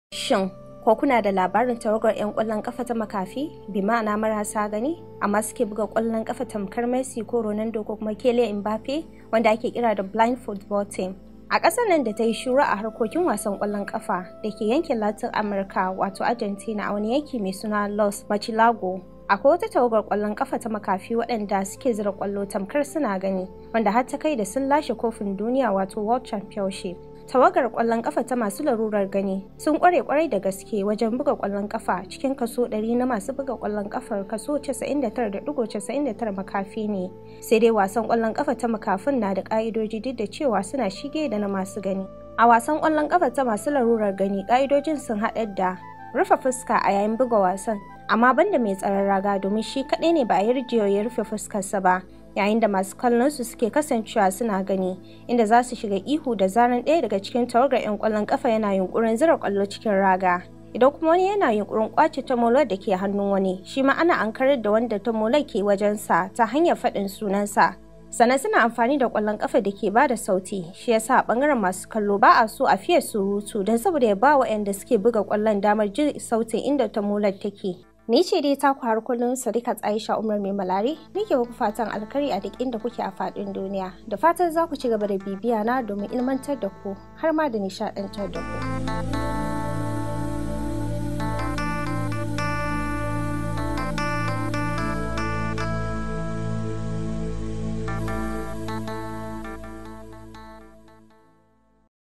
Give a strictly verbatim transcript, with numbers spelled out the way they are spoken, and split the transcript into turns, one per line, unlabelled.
Shin ko kuna da labarin tawagar 'yan ƙwallon ƙafa ta Makafi, bi ma'ana marasa gani, amma suke buga ƙwallon ƙafa tamkar Messi ko Ronaldo ko kuma Kylian Mbappe, wanda ake kira da blind football team? A ƙasar nan da ta yi shura a harkokin wasan ƙwallon ƙafa da ke yankin Latin America wato Argentina a wani yanki mai suna Los Machilagos, akwai wata tawagar ƙwallon ƙafa ta Makafi waɗanda suke zira ƙwallo tamkar suna gani, wanda har ta kai da sun lashe kofin duniya wato World Championship. Tawagar ƙwallon ƙafa ta masu larurar gani sun ƙware ƙwarai da gaske wajen buga ƙwallon ƙafa. Cikin kaso ɗari na masu buga ƙwallon ƙafar, kaso casa'in da tara da ɗigo casa'in da tara makafi ne. Sai dai wasan ƙwallon ƙafa ta makafin na da ƙa'idoji duk da cewa suna shige da na masu gani. A wasan ƙwallon ƙafa ta masu larurar gani, ƙa'idojin sun haɗa da rufe fuska a yayin buga wasan, amma banda mai tsaron raga domin shi kaɗai ne ba a yarjewa ya rufe fuskarsa ba, yayin da masu kallon su suke kasancewa suna gani, inda za su shiga ihu da zaran ɗaya daga cikin tawagar 'yan ƙwallon ƙafa yana yunƙurin zira ƙwallo cikin raga. Idan kuma wani yana yunƙurin ƙwace tamolar da ke hannun wani, shi ma ana ankarar da wanda tamolar ke wajensa ta hanyar faɗin sunansa. Sannan suna amfani da ƙwallon ƙafa da ke ba da sauti, shi yasa a ɓangaren masu kallo ba a so a fiye surutu don saboda ya ba wa waɗanda suke buga ƙwallon damar jin sautin inda tamolar take. Ni ce dai taku har kullum Sadiqat Aisha S.Meamalari, nake muku fatan alkhairi a duk inda kuke a faɗin duniya. Da fatan za ku ci gaba da bibiya na domin ilmantar da ku har ma da nishaɗantar da ku.